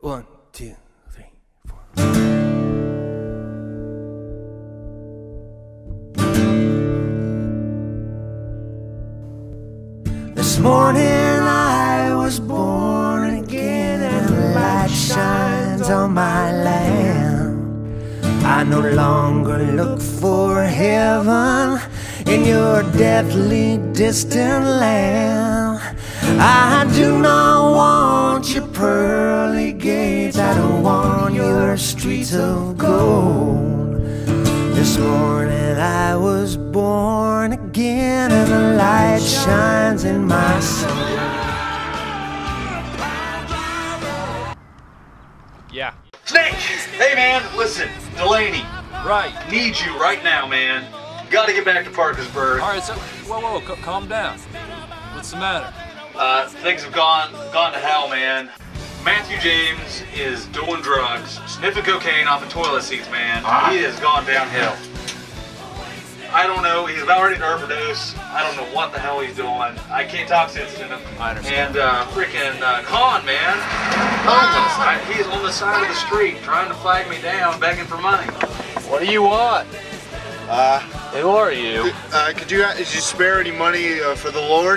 1, 2, 3, 4. This morning I was born again, and the light shines on my land. I no longer look for heaven in your deathly distant land. I do not want your pearly gates, I don't want your streets of gold. This morning I was born again, and the light shines in my soul. Yeah. Snake! Hey man, listen, Delaney. Right. Need you right now, man. Gotta get back to Parkersburg. Alright, so, whoa, calm down. What's the matter? Things have gone to hell, man. Matthew James is doing drugs, sniffing cocaine off the toilet seats, man. He has gone downhill. I don't know, he's about ready to overdose. I don't know what the hell he's doing. I can't talk sense to him. I understand. And freaking Con, man, homeless. He's on the side of the street trying to flag me down, begging for money. What do you want? Who are you? Could you spare any money for the Lord?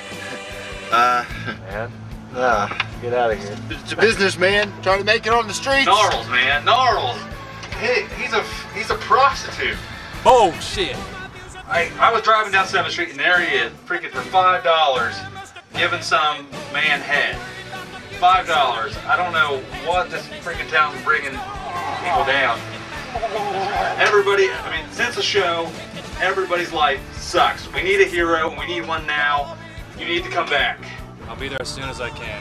Man, get out of here. It's a businessman trying to make it on the streets. Gnarls, man, gnarls. He's a prostitute. Bullshit. I was driving down 7th Street and there he is, freaking for $5, giving some man head. $5. I don't know what this freaking town's bringing people down. Everybody, I mean, since the show, everybody's life sucks. We need a hero, and we need one now. You need to come back. I'll be there as soon as I can.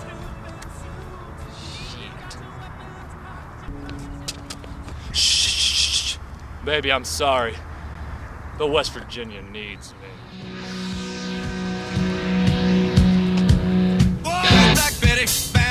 Shh. Baby, I'm sorry. But West Virginia needs me. Black Betty,